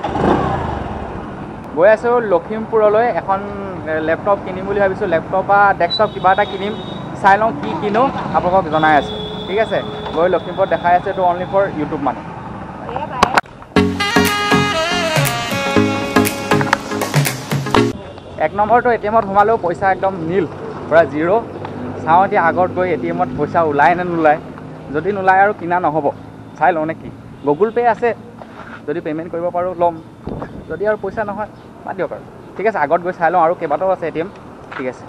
গৈ আছোঁ লখিমপুৰলৈ এখন লেপটপ কিনিম বুলি ভাবিছোঁ। লেপটপ বা ডেস্কটপ কিবা এটা কিনিম, চাই লওঁ কি কিনো আপোনালোকক জনাই আছোঁ। ঠিক আছে, গৈ লখিমপুৰত দেখাই আছে, এইটো অনলি ফৰ ইউটিউব মানে। এক নম্বৰটো এটিএমত সোমালেও পইচা একদম নীল, পূৰা জিৰ'। চাওঁ এতিয়া আগত গৈ এটিএমত পইচা ওলায় নে নোলায়। যদি নোলায় আৰু কিনা নহ'ব, চাই লওঁ নে কি। গুগল পে' আছে, যদি পে'মেণ্ট কৰিব পাৰোঁ ল'ম, যদি আৰু পইচা নহয় বাদ দিয়ক আৰু। ঠিক আছে, আগত গৈ চাই লওঁ, আৰু কেইবাটাও আছে এটিএম। ঠিক আছে,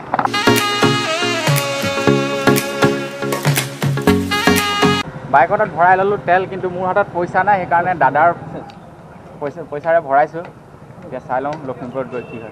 বাইকৰ তাত ভৰাই ল'লোঁ তেল, কিন্তু মোৰ হাতত পইচা নাই, সেইকাৰণে দাদাৰ পইচাৰে ভৰাইছোঁ। এতিয়া চাই লওঁ লখিমপুৰত গৈ কি হয়।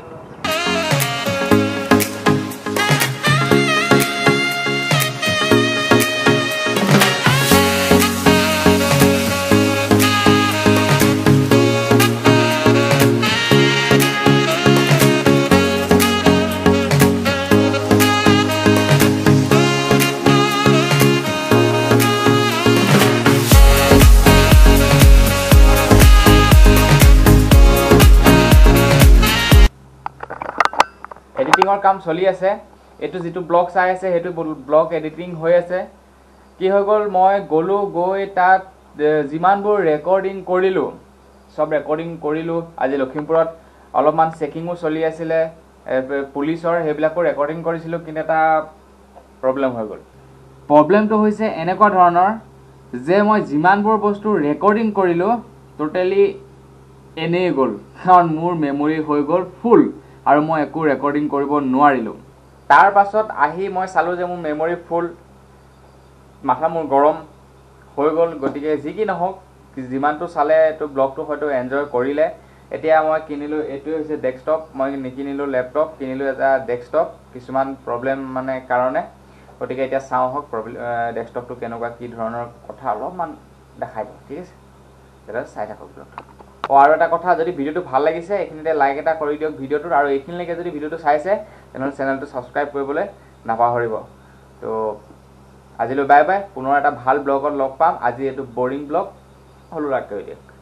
এডিটিঙৰ কাম চলি আছে। এইটো যিটো ব্লগ চাই আছে সেইটো ব্লগ এডিটিং হৈ আছে। কি হৈ গ'ল, মই গ'লোঁ, গৈ তাত যিমানবোৰ ৰেকৰ্ডিং কৰিলোঁ চব ৰেকৰ্ডিং কৰিলোঁ। আজি লখিমপুৰত অলপমান চেকিঙো চলি আছিলে পুলিচৰ, সেইবিলাকো ৰেকৰ্ডিং কৰিছিলোঁ, কিন্তু এটা প্ৰব্লেম হৈ গ'ল। প্ৰব্লেমটো হৈছে এনেকুৱা ধৰণৰ যে মই যিমানবোৰ বস্তু ৰেকৰ্ডিং কৰিলোঁ টোটেলি এনেই গ'ল, কাৰণ মোৰ মেমৰি হৈ গ'ল ফুল আৰু মই একো ৰেকৰ্ডিং কৰিব নোৱাৰিলোঁ। তাৰ পাছত আহি মই চালোঁ যে মোৰ মেমৰি ফুল, মাথা মোৰ গৰম হৈ গ'ল। গতিকে যি কি নহওক, যিমানটো চালে এইটো ব্লগটো হয়তো এনজয় কৰিলে। এতিয়া মই কিনিলোঁ, এইটোৱে হৈছে ডেস্কটপ। মই নিকিনিলোঁ লেপটপ, কিনিলোঁ এটা ডেস্কটপ কিছুমান প্ৰব্লেম মানে কাৰণে। গতিকে এতিয়া চাওঁ হওক ডেস্কটপটো কেনেকুৱা, কি ধৰণৰ কথা অলপমান দেখাই দিওঁ। ঠিক আছে, তেতিয়া চাই থাকক ব্লগটো। আৰু এটা কথা, যদি ভিডিঅ'টো ভাল লাগিছে এইখিনিতে লাইক এটা কৰি দিয়ক ভিডিঅ'টোত, আৰু এইখিনিলৈকে যদি ভিডিঅ'টো চাইছে তেনেহ'লে চেনেলটো ছাবস্ক্ৰাইব কৰিবলৈ নাপাহৰিব। তো আজিলৈ বাই বাই, পুনৰ এটা ভাল ব্লগত লগ পাম। আজি এইটো বৰিং ব্লগ হলো ৰাখ কৰি দিয়ক।